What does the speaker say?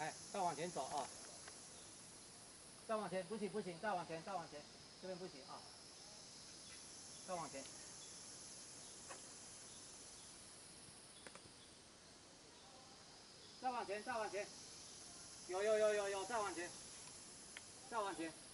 来，再往前走啊，再往前，不行不行，再往前，再往前，这边不行啊，再往前，再往前，再往前，有，再往前，再往前。